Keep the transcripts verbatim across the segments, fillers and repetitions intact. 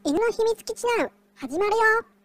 犬の秘密基地ナウ始まるよ。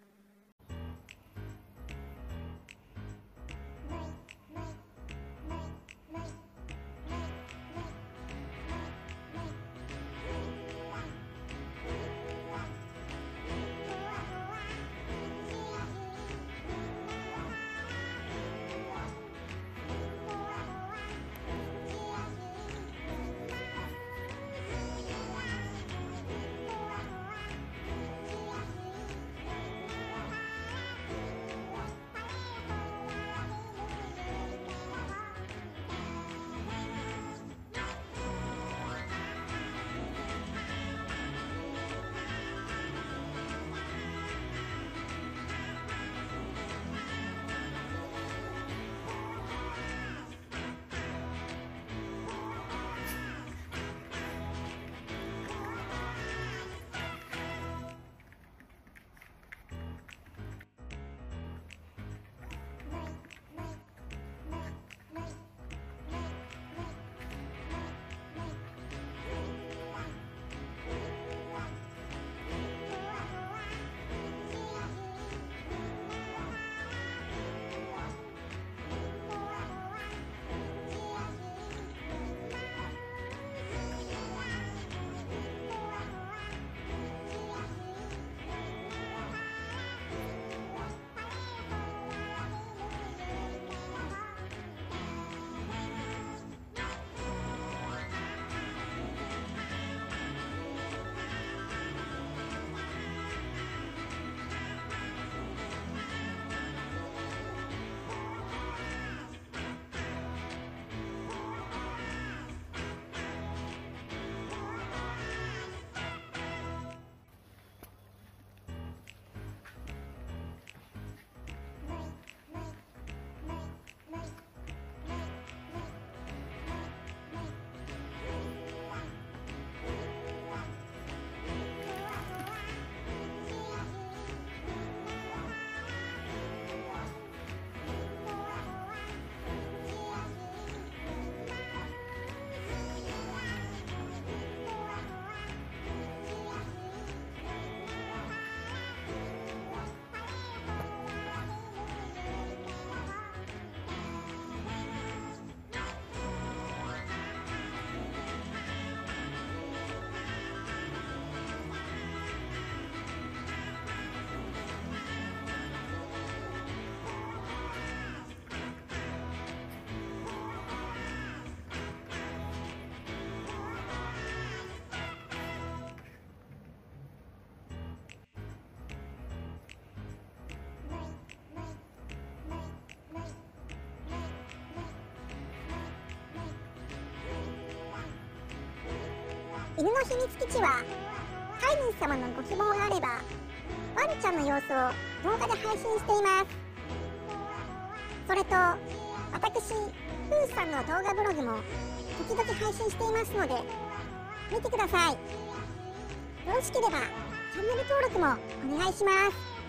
犬の秘密基地は飼い主様のご希望があればワンちゃんの様子を動画で配信しています。それと私ふーさんの動画ブログも時々配信していますので見てください。よろしければチャンネル登録もお願いします。